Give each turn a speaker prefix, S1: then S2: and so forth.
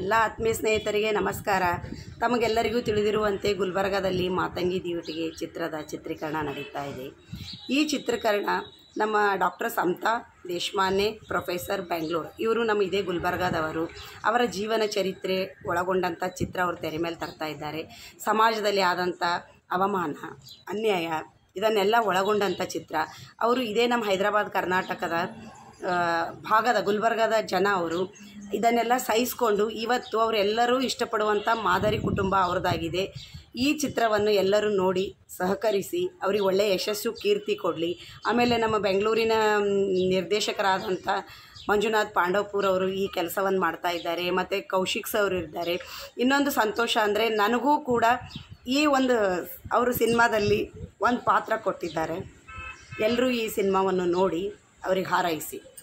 S1: ಎಲ್ಲ ಆತ್ಮೀಯ ಸ್ನೇಹಿತರಿಗೆ ನಮಸ್ಕಾರ. ತಮಗೆಲ್ಲರಿಗೂ ತಿಳಿದಿರುವಂತೆ ಗುಲ್ಬರ್ಗಾದಲ್ಲಿ ಮಾತಂಗಿ ದಿವಟಿಗೆ ಚಿತ್ರದ ಚಿತ್ರೀಕರಣ ನಡೀತಾ ಇದೆ. ಈ ಚಿತ್ರೀಕರಣ ನಮ್ಮ ಡಾಕ್ಟರ್ ಸಮತಾ ದೇಶಮಾನೆ ಪ್ರೊಫೆಸರ್ ಬೆಂಗಳೂರು ಇವರು ನಮ್ಮ ಇದೇ ಗುಲ್ಬರ್ಗಾದವರು. ಅವರ ಜೀವನ ಚರಿತ್ರೆ ಒಳಗೊಂಡಂಥ ಚಿತ್ರ ಅವರು ತೆರೆ ಮೇಲೆ ತರ್ತಾ ಇದ್ದಾರೆ. ಸಮಾಜದಲ್ಲಿ ಆದಂಥ ಅವಮಾನ, ಅನ್ಯಾಯ ಇದನ್ನೆಲ್ಲ ಒಳಗೊಂಡಂಥ ಚಿತ್ರ. ಅವರು ಇದೇ ನಮ್ಮ ಹೈದರಾಬಾದ್ ಕರ್ನಾಟಕದ ಭಾಗದ ಗುಲ್ಬರ್ಗಾದ ಜನ. ಅವರು ಇದನ್ನೆಲ್ಲ ಸಹಿಸಿಕೊಂಡು ಇವತ್ತು ಅವರೆಲ್ಲರೂ ಇಷ್ಟಪಡುವಂಥ ಮಾದರಿ ಕುಟುಂಬ ಅವ್ರದ್ದಾಗಿದೆ. ಈ ಚಿತ್ರವನ್ನು ಎಲ್ಲರೂ ನೋಡಿ ಸಹಕರಿಸಿ ಅವರಿಗೆ ಒಳ್ಳೆಯ ಯಶಸ್ಸು ಕೀರ್ತಿ ಕೊಡಲಿ. ಆಮೇಲೆ ನಮ್ಮ ಬೆಂಗಳೂರಿನ ನಿರ್ದೇಶಕರಾದಂಥ ಮಂಜುನಾಥ್ ಪಾಂಡವಪುರ್ ಅವರು ಈ ಕೆಲಸವನ್ನು ಮಾಡ್ತಾ ಇದ್ದಾರೆ. ಮತ್ತು ಕೌಶಿಕ್ ಅವರು ಇದ್ದಾರೆ. ಇನ್ನೊಂದು ಸಂತೋಷ ಅಂದರೆ ನನಗೂ ಕೂಡ ಈ ಒಂದು ಅವರು ಸಿನಿಮಾದಲ್ಲಿ ಒಂದು ಪಾತ್ರ ಕೊಟ್ಟಿದ್ದಾರೆ. ಎಲ್ಲರೂ ಈ ಸಿನಿಮಾವನ್ನು ನೋಡಿ ಅವರಿಗೆ ಹಾರೈಸಿ.